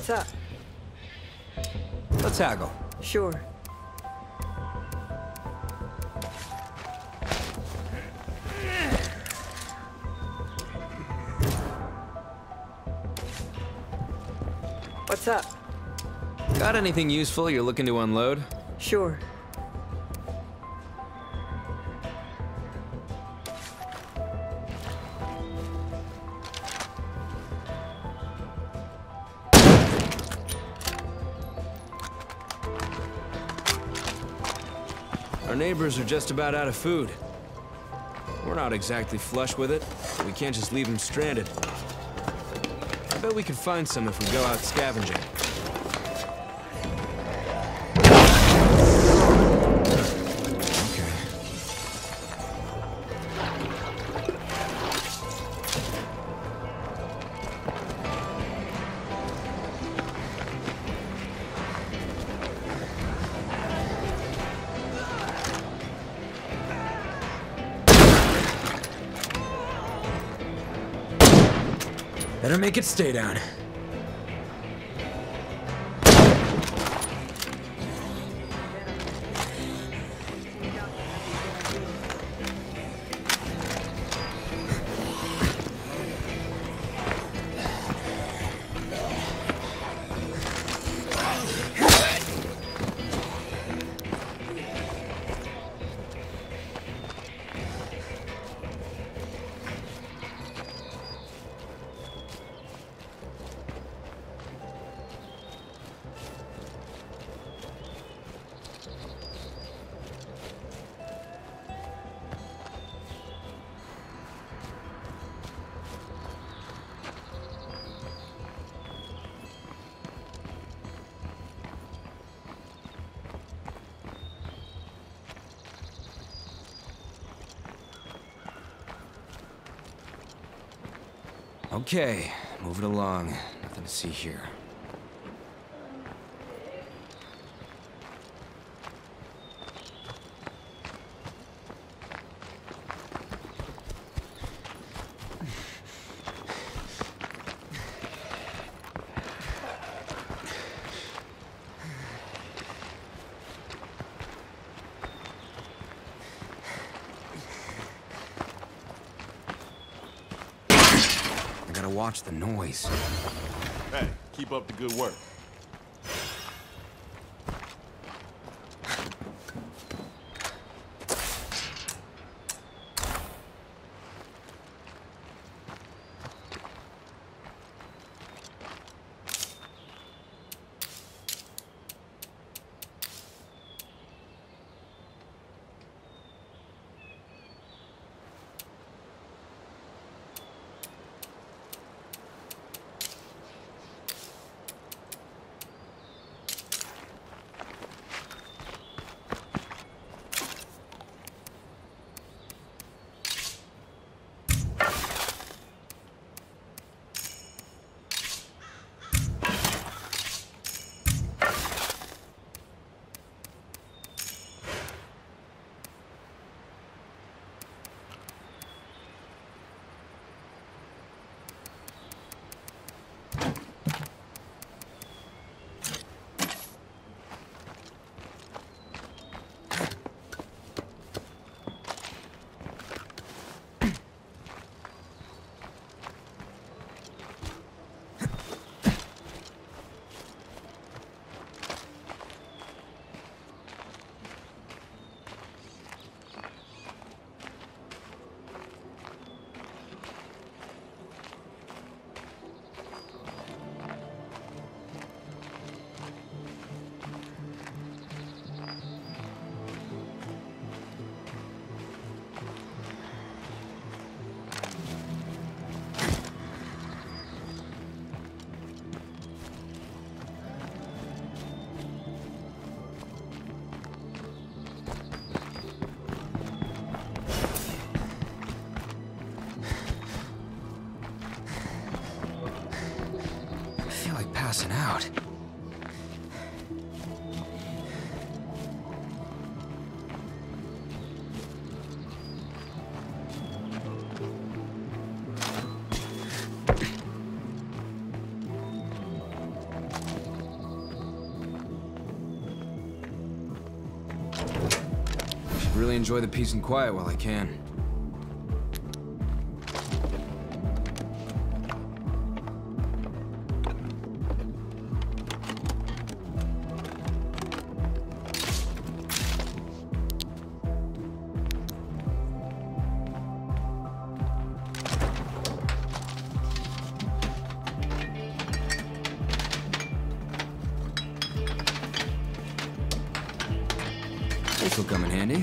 What's up? Let's haggle. Sure. What's up? Got anything useful you're looking to unload? Sure. Our neighbors are just about out of food. We're not exactly flush with it, but we can't just leave them stranded. I bet we could find some if we go out scavenging. Okay. Better make it stay down. Okay, moving along. Nothing to see here. Gotta watch the noise. Hey, keep up the good work. Passing out. really enjoy the peace and quiet while I can. This'll come in handy.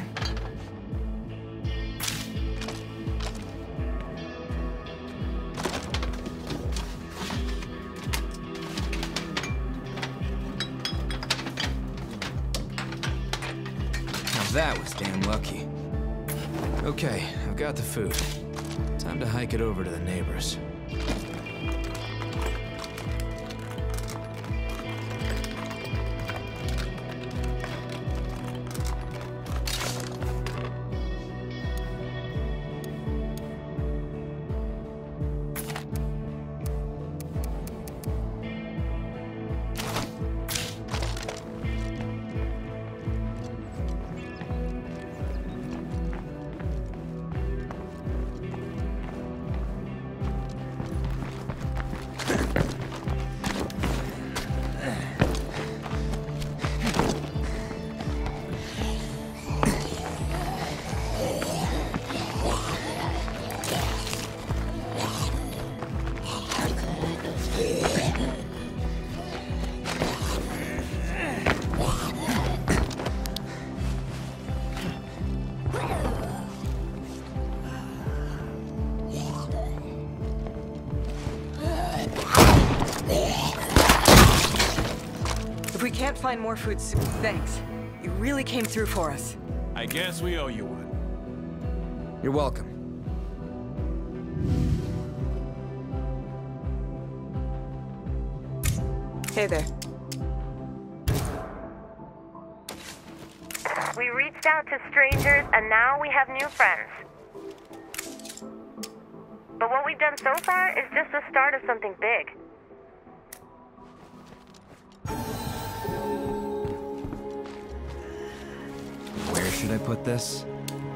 Now that was damn lucky. Okay, I've got the food. Time to hike it over to the neighbors. If we can't find more food soon, thanks. You really came through for us. I guess we owe you one. You're welcome. Hey there. We reached out to strangers, and now we have new friends. But what we've done so far is just the start of something big. Where should I put this?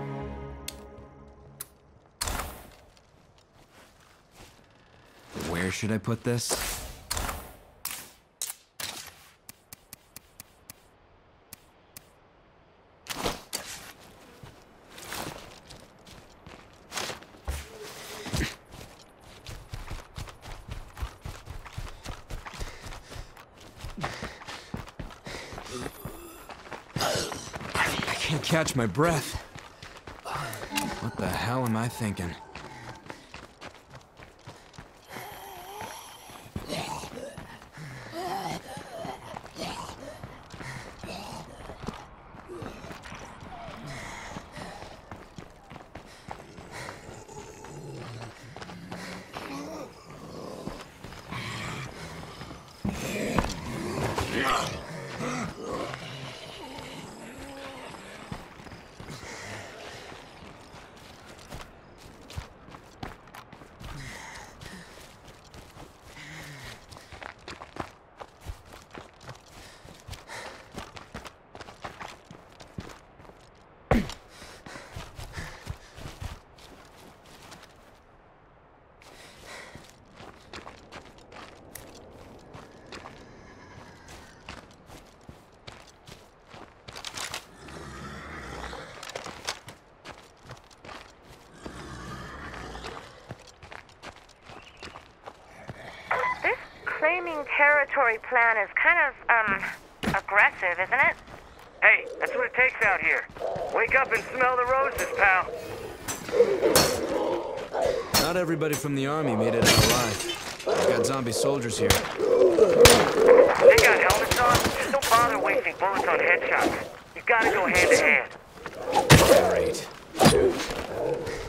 Where should I put this? I can't catch my breath. What the hell am I thinking? Claiming territory plan is kind of, aggressive, isn't it? Hey, that's what it takes out here. Wake up and smell the roses, pal. Not everybody from the army made it out alive. We've got zombie soldiers here. They got helmets on? Just don't bother wasting bullets on headshots. You gotta go hand to hand. Great.